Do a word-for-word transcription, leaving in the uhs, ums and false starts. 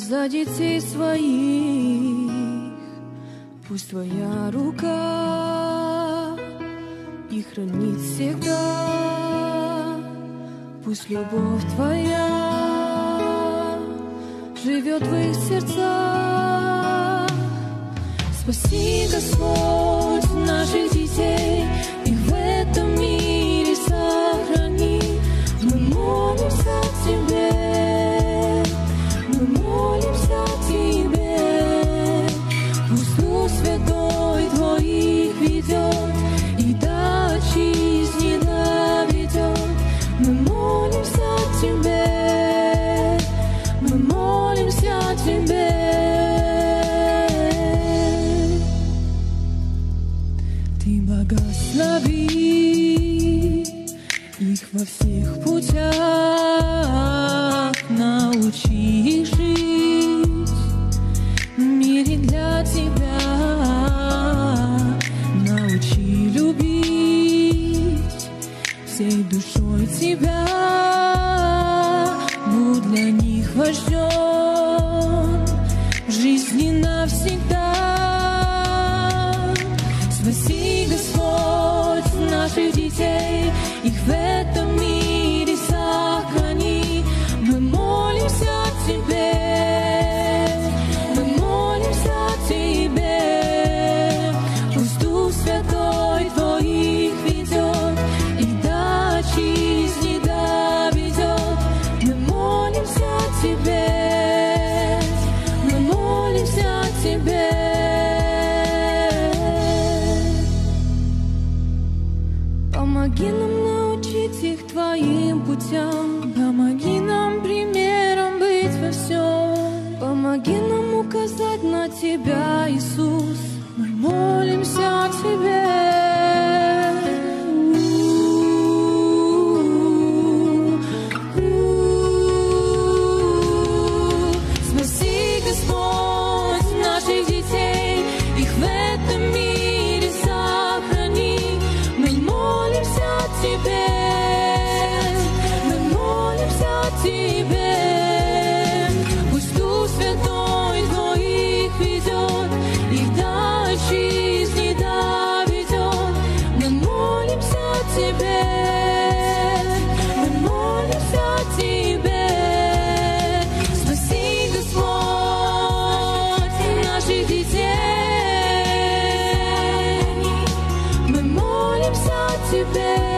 за детей своих. Пусть Твоя рука их хранит всегда. Пусть любовь Твоя живет в их сердцах. Спаси, Господь, наших детей, и в этом мире сохрани. Мы молимся Тебе, мы молимся Тебе. Пусть Дух Святой Твоих ведет и до жизни доведет. Мы молимся Тебе, мы молимся Тебе. Ты благослови их во всех путях, научи их жить в мире для Тебя, научи любить всей душой Тебя. Будь для них вождем в жизни навсегда. Спаси, Господь, наших детей, их в этом мире сохрани. Мы молимся Тебе, мы молимся Тебе. Пусть Дух Святой Твоих ведет и до жизни доведет. Мы молимся Тебе, мы молимся Тебе. Помоги нам научить их Твоим путям, помоги нам примером быть во всем, помоги нам указать на Тебя, Иисус. Мы молимся Тебе. Спаси, Господь, наших детей, их в этом мире сохрани. Мы молимся Тебе, мы молимся Тебе. Пусть Дух Святой Твоих ведет и до жизни доведет. Мы молимся Тебе, мы молимся Тебе. Спаси, Господь, наших детей. Мы молимся Тебе.